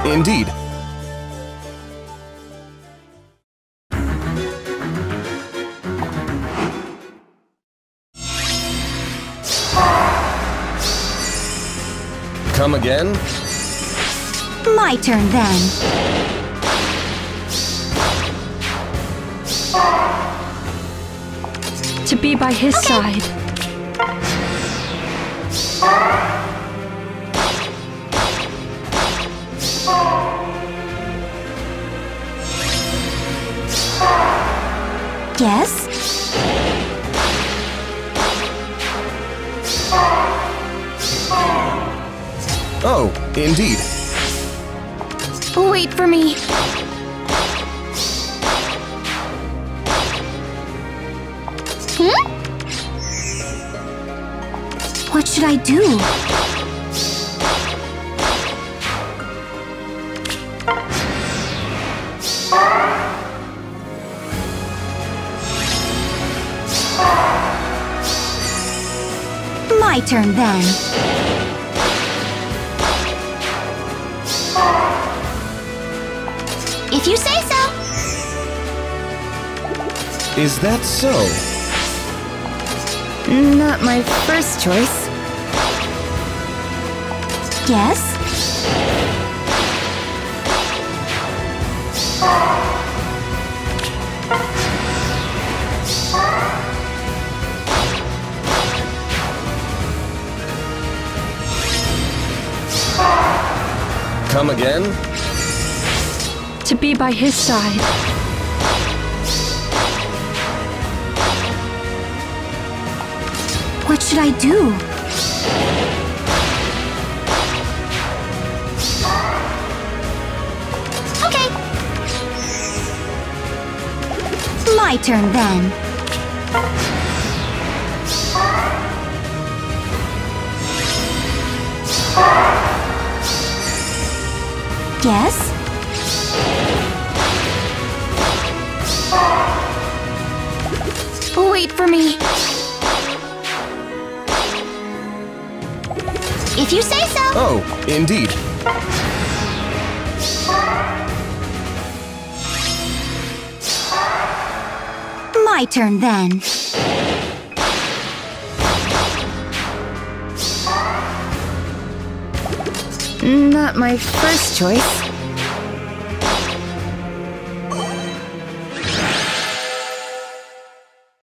indeed. Come again? My turn then. To be by his side. Yes? Oh, indeed. Wait for me. What should I do? My turn then. If you say so. Is that so? Not my first choice. Yes? Come again? To be by his side. What should I do? Okay. My turn then. Yes? Wait for me. If you say so. Oh, indeed. My turn then. Not my first choice.